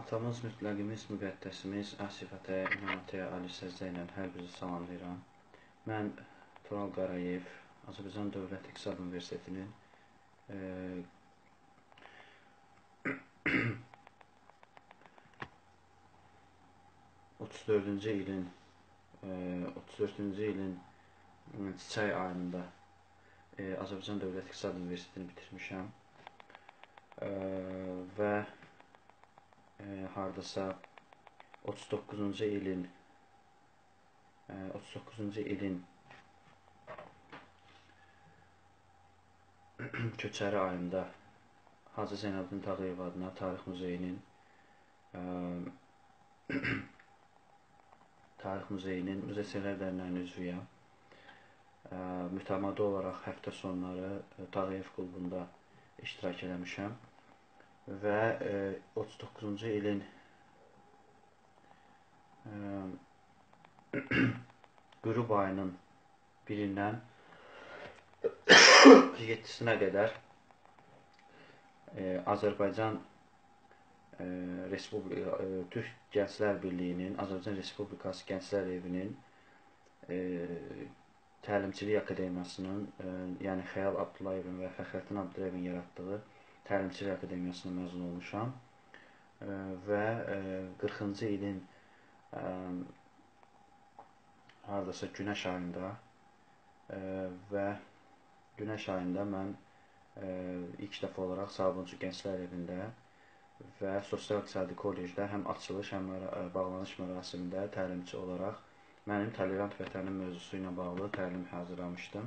Atamız, mütləqimiz, müqəddəsimiz, Əsif Ətəyə, İmam Ətəyə, Ali Səzdə ilə hər bizi salamlayıram. Mən Tural Qarayev, Azərbaycan Dövlət İqtisad Universitetinin 34-cü ilin çiçək ayında Azərbaycan Dövlət İqtisad Universitetini bitirmişəm və hardasa 39-cu ilin köçəri ayında Hacı Zeynalabdin Tağıyev adına Tarix Muzeyinin Muzey Sevərlər Dərnəyinin üzvüyəm. Mütəmadi olaraq həftə sonları Tağıyev klubunda iştirak eləmişəm və 39-cu ilin qürub ayının 1-dən 7-sinə qədər Azərbaycan Türk Gənclər Birliyinin, Azərbaycan Respublikası Gənclər Evinin Təlimçilik Akademiyasının, yəni Xəyal Abdullayevin və Fəxrəddin Abdullayevin yaratdığı Təlimçilik Akademiyasına məzun olmuşam və 40-cı ilin hardasa günəş ayında mən ilk dəfə olaraq Sabunçu Gənclər Evində və Sosial-İqtisadi Kollecdə həm açılış, həm bağlanış mərasimində təlimçi olaraq mənim tolerant vətənin mövzusu ilə bağlı təlim hazırlamışdım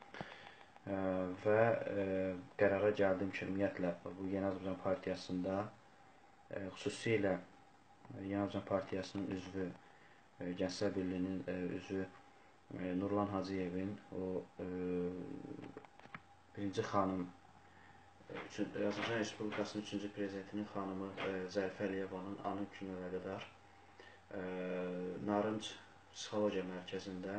və qərara gəldim ki, ümumiyyətlə bu Yeni Azərbaycan Partiyasında xüsusilə Yeni Azərbaycan Partiyasının üzvü, Gənclər Birliyinin üzvü Nurlan Hacıyevin, o birinci xanım, Azərbaycan Respublikasının 3-cü prezidentinin xanımı Zərifə Əliyevanın anı gününə qədər Narınc Psixologiya Mərkəzində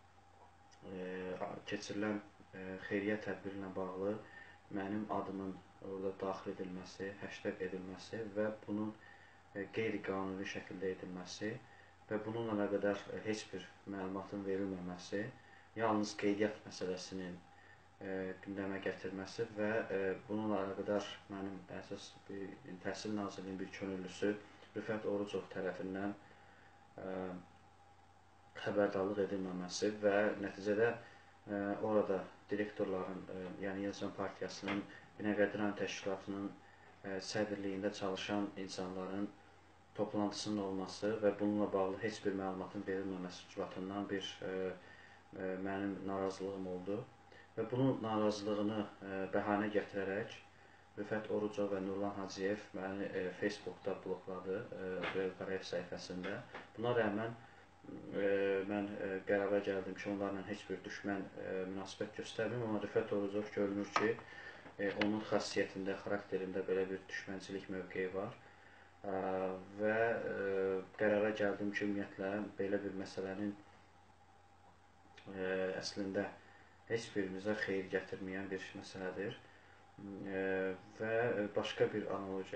keçirilən xeyriyyə tədbiri ilə bağlı mənim adımın orada daxil edilməsi, həştəq edilməsi və bunun qeyri-qanuni şəkildə edilməsi və bununla əlaqədar heç bir məlumatın verilməməsi, yalnız qeydiyyat məsələsinin gündəmə gətirməsi və bununla əlaqədar mənim əsas Təhsil Nazirliyinin bir könüllüsü Rüfət Orucov tərəfindən xəbərdarlıq edilməməsi və nəticədə orada direktorların, yəni Yeni Azərbaycan Partiyasının Binəqədi rayon təşkilatının sədrliyində çalışan insanların toplantısının olması və bununla bağlı heç bir məlumatın verilməməsi ucbatından mənim narazılığım oldu və bunun narazılığını bəhanə gətirərək Rüfət Orucov və Nurlan Hacıyev məni Facebookda blokladı, Tural Qarayev səhifəsində. Buna rəğmən mən qərara gəldim ki, onlarla heç bir düşmən münasibət göstərməyim, amma Rüfət Orucov görünür ki, onun xasiyyətində, xarakterində belə bir düşmənçilik mövqeyi var və qərara gəldim ki, ümumiyyətlə belə bir məsələnin əslində heç birimizə xeyir gətirməyən bir məsələdir və başqa bir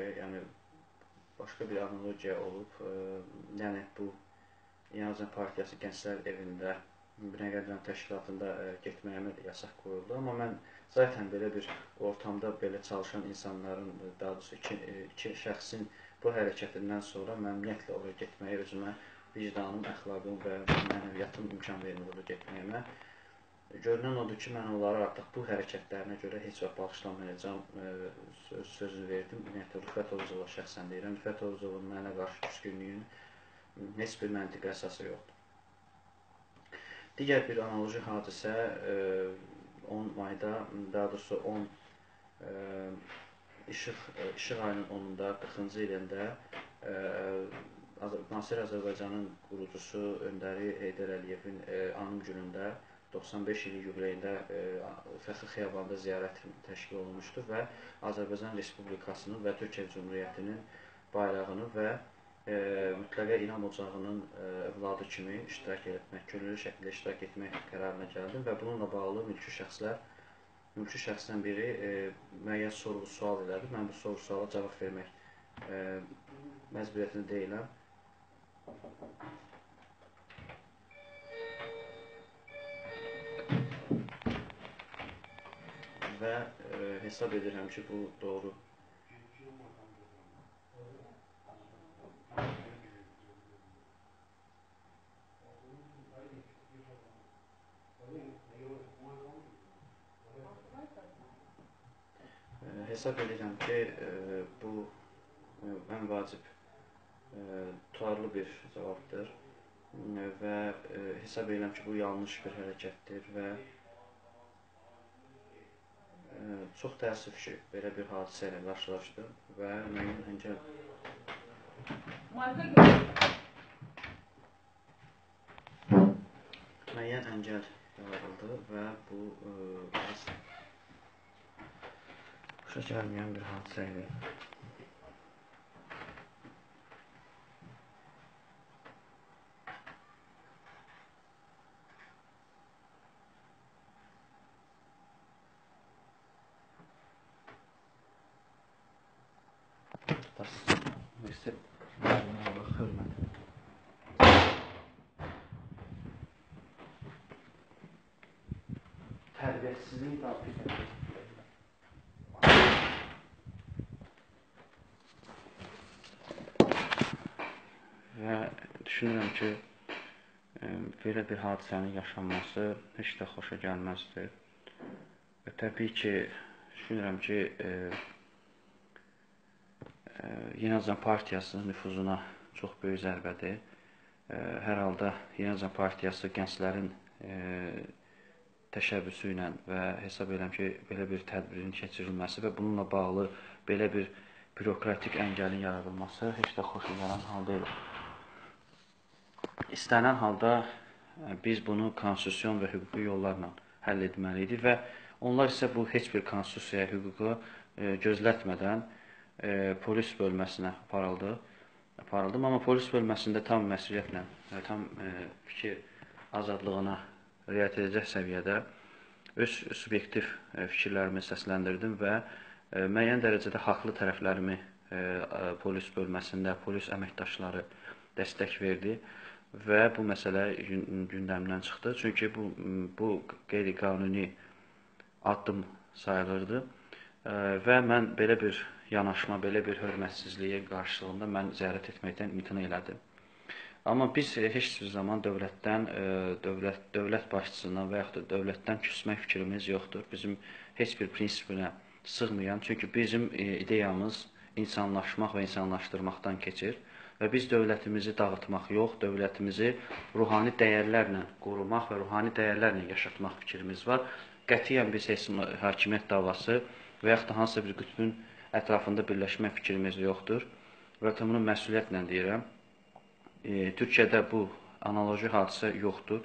analogiya olub, yəni bu Yeni Azərbaycan Partiyası Gənclər Evində Binəqədi rayon təşkilatında getməyəmə yasaq qoyuldu, amma mən zaten belə bir ortamda belə çalışan insanların, daha doğrusu iki şəxsin bu hərəkətindən sonra mən ümumiyyətlə oraya getməyə özümə vicdanım, əxlaqım və mənəviyyatım imkan vermir oraya getməyəmə. Görünən odur ki, mən onlara artıq bu hərəkətlərinə görə heç vaxt bağışlamayacam sözünü verdim. Ümumiyyətlə, Rüfət Orucova şəxsən deyirəm. Rüfət Orucovun mənə qarşı küskünlüyün heç bir məntiqi əsası yoxdur. Digər bir analoji hadisə 10 mayda, daha doğrusu İşıq ayının 10-da, 40-cı ilində Nasir Azərbaycanın qurucusu Öndəri Heydər Əliyevin anım günündə 95 ili yubileyində Fəxri Xiyabanında ziyarət təşkil olunmuşdur və Azərbaycan Respublikasının və Türkiyə Cümhuriyyətinin bayrağını və mütləqə İnam Ocağının övladı kimi iştirak etmək, könüllü şəkildə iştirak etmək qərarına gəldim və bununla bağlı mülki şəxsdən biri müəyyən sorğu-sual elədi. Mən bu sorğu-suala cavab vermək məcburiyyətini deyiləm. Və hesab edirəm ki, bu doğru. Hesab edirəm ki, bu ən vacib, tutarlı bir cavabdır və hesab edirəm ki, bu yanlış bir hərəkətdir və çox təəssüf ki, belə bir hadisə ilə qarşılaşdım və müəyyən əngəl yaradıldı və bu başa gəlməyən bir hadisə idi. Tərbiyəsizliyi tavsiyə edirəm. Və düşünürəm ki, belə bir hadisənin yaşanması heç də xoşa gəlməzdir. Və təbii ki, düşünürəm ki, Yeni Azəm Partiyasının nüfuzuna çox böyük zərbədir. Hər halda Yeni Azəm Partiyası gənclərin təşəbbüsü ilə və hesab edirəm ki, belə bir tədbirin keçirilməsi və bununla bağlı belə bir bürokratik əngəlin yaradılması heç də xoşa gələn hal deyil. İstənilən halda biz bunu konstitusion və hüquqi yollarla həll etməliydik və onlar isə bu heç bir konstitusiyaya, hüquqa gözlətmədən polis bölməsinə aparıldı. Amma polis bölməsində tam məsuliyyətlə, tam fikir azadlığına riayət edəcək səviyyədə öz subyektiv fikirlərimi səsləndirdim və müəyyən dərəcədə haqlı tərəflərimi polis bölməsində polis əməkdaşları dəstək verdi və bu məsələ gündəmdən çıxdı. Çünki bu qeyri-qanuni addım sayılırdı və mən belə bir yanaşma, belə bir hörmətsizliyə qarşılığında mən ziyarət etməkdən imtina elədim. Amma biz heç bir zaman dövlətdən, dövlət başçısından və yaxud da dövlətdən küsmək fikrimiz yoxdur. Bizim heç bir prinsipinə sığmayan, çünki bizim ideyamız insanlaşmaq və insanlaşdırmaqdan keçir və biz dövlətimizi dağıtmaq yox, dövlətimizi ruhani dəyərlərlə qorumaq və ruhani dəyərlərlə yaşatmaq fikrimiz var. Qətiyyən biz hakimiyyət davası və yaxud da hansısa bir qütbün ətrafında birləşmək fikrimiz yoxdur və bunu məsuliyyətlə deyirəm. Türkiyədə bu analoji hadisə yoxdur.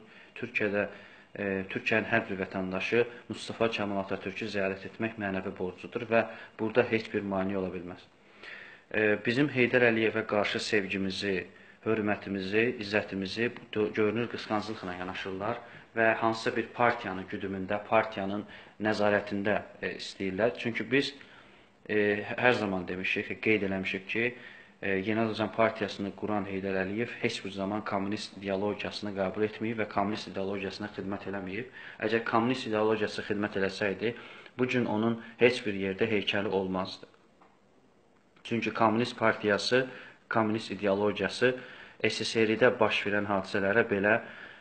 Türkiyənin hər bir vətəndaşı Mustafa Kemal Atatürk'ü ziyarət etmək mənəvi borcudur və burada heç bir mane ola bilməz. Bizim Heydər Əliyevə qarşı sevgimizi, hörmətimizi, izzətimizi görünür qısqanclıqla yanaşırlar və hansısa bir partiyanın güdümündə, partiyanın nəzarətində istəyirlər. Çünki biz hər zaman demişik, qeyd eləmişik ki, Yeni Azəm Partiyasını quran Heydər Əliyev heç bir zaman kommunist ideologiyasını qəbul etməyib və kommunist ideologiyasına xidmət eləməyib. Əgər kommunist ideologiyası xidmət eləsəydi, bugün onun heç bir yerdə heykəli olmazdı. Çünki kommunist partiyası, kommunist ideologiyası SSR-də baş verən hadisələrə belə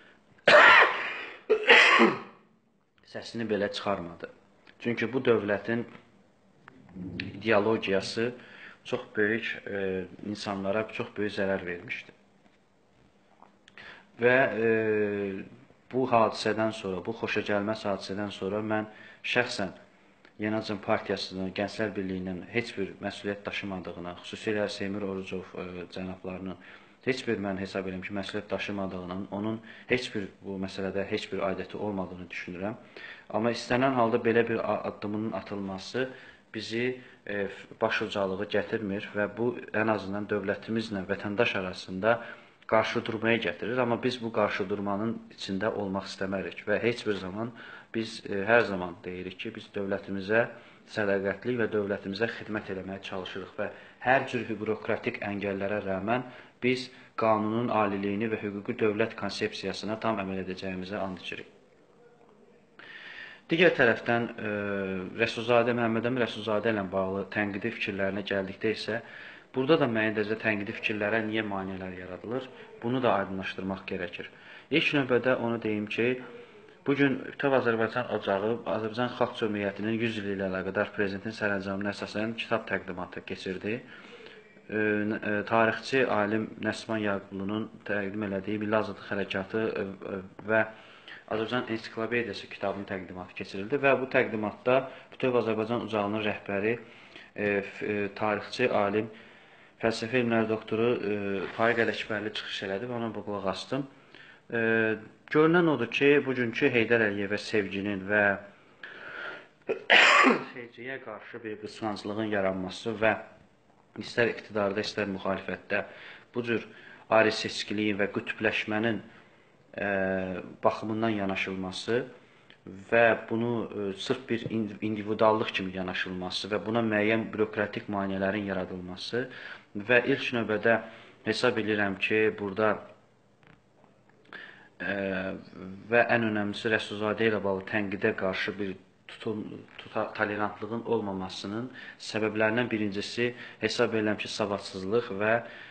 səsini belə çıxarmadı. Çünki bu dövlətin ideologiyası çox böyük insanlara çox böyük zərər vermişdi. Və bu hadisədən sonra, bu xoşagəlməz hadisədən sonra mən şəxsən Yeni Azəm Partiyasının, Gənclər Birliyinin heç bir məsuliyyət daşımadığına, xüsusilə Seymur Orucov cənablarının heç bir mən hesab edirəm ki, məsuliyyət daşımadığının, onun heç bir bu məsələdə heç bir aidiyyəti olmadığını düşünürəm. Amma istənilən halda belə bir addımının atılması bizi başucalığı gətirmir və bu ən azından dövlətimizlə vətəndaş arasında qarşıdurmaya gətirir. Amma biz bu qarşıdurmanın içində olmaq istəmərik və heç bir zaman biz hər zaman deyirik ki, biz dövlətimizə sədaqətli və dövlətimizə xidmət eləməyə çalışırıq və hər cür bürokratik əngəllərə rəğmən biz qanunun aliliyini və hüquqi dövlət konsepsiyasına tam əməl edəcəyimizə and içirik. Digər tərəfdən Məhəmməd Əmin Rəsulzadə ilə bağlı tənqidi fikirlərinə gəldikdə isə, burada da müəyyən dərəcədə tənqidi fikirlərə niyə maneələr yaradılır, bunu da aydınlaşdırmaq gərəkir. İlk növbədə onu deyim ki, bugün Bütöv Azərbaycan Ocağı Azərbaycan Xalq Cəmiyyətinin 100 ili ilə əlaqədar prezidentin sərəncamına əsasən kitab təqdimatı keçirdi. Tarixçi alim Nəsman Yaqublu'nun təqdim elədiyi Milli Azadlıq Hərəkatı və Azərbaycan Ensiklopediyası kitabının təqdimatı keçirildi və bu təqdimatda Bütöv Azərbaycan Ocağının rəhbəri tarixçi alim fəlsəfə elmləri doktoru Faiq Ələkbərli çıxış elədi və ona bu qulaq asdım. Görünən odur ki, bugünkü Heydər Əliyevə sevginin və sevgiyə qarşı bir qısqanclığın yaranması və istər iqtidarda, istər müxalifətdə bu cür ayrı seçkiliyin və qütbləşmənin baxımından yanaşılması və bunu sırf bir individuallıq kimi yanaşılması və buna müəyyən bürokratik maneələrin yaradılması və ilk növbədə hesab edirəm ki, burada və ən önəmlisi Rəsulzadə ilə bağlı tənqidə qarşı bir tolerantlığın olmamasının səbəblərindən birincisi hesab edirəm ki, savadsızlıq və